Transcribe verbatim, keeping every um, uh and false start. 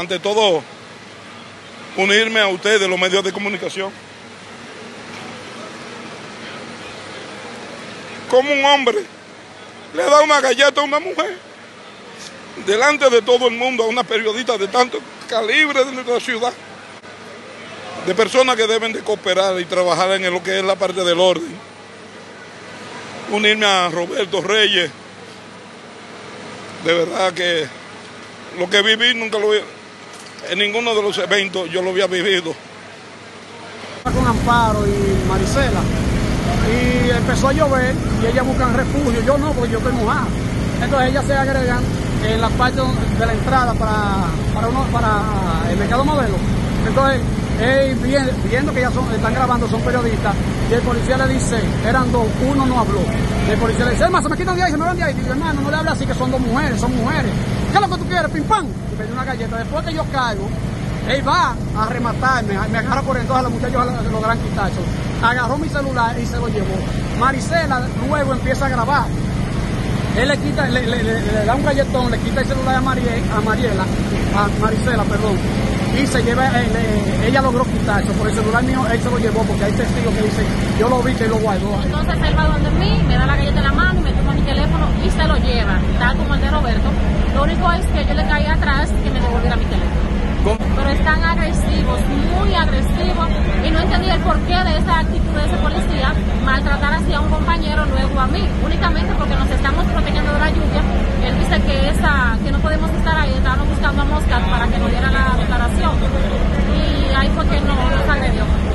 ante todo, unirme a ustedes, los medios de comunicación. Como un hombre le da una galleta a una mujer, delante de todo el mundo, a una periodista de tanto calibre de nuestra ciudad, de personas que deben de cooperar y trabajar en lo que es la parte del orden. Unirme a Roberto Reyes, de verdad que lo que viví nunca lo había, en ninguno de los eventos yo lo había vivido. Con Amparo y Marisela, y empezó a llover y ellas buscan refugio, yo no, porque yo estoy mojado. Entonces ellas se agregan en la parte de la entrada para, para, uno, para el mercado modelo. Entonces, eh, viendo que ya son, están grabando, son periodistas, y el policía le dice, eran dos, uno no habló. Y el policía le dice, hermano, se me quitan de ahí, se me van de ahí. Y digo, hermano, no le habla así, que son dos mujeres, son mujeres. ¿Qué es lo que tú quieres? Pim pam. Y me dio una galleta. Después que yo caigo, él va a rematarme, me agarra por entonces, los muchachos logran quitarse. Agarró mi celular y se lo llevó. Marisela luego empieza a grabar. Él le quita, le, le, le, le da un galletón, le quita el celular a, Mariel, a Mariela, a Marisela, perdón, y se lleva, eh, le, ella logró quitarse. Por el celular mío, él se lo llevó, porque hay testigos que dicen, yo lo vi que lo guardó. Entonces él va donde mí, me da la galleta en la mano, me toma mi teléfono y se lo lleva, tal como el de Roberto. Lo único es que yo le caí atrás que me devolviera mi teléfono. ¿Cómo? Pero están agresivos, muy agresivos, y no entendí el porqué de esa actitud de ese policía, maltratar así a un compañero, luego a mí, únicamente porque nos estamos protegiendo de la lluvia. Él dice que esa que no podemos estar ahí, estábamos buscando a Moscat para que nos diera la declaración.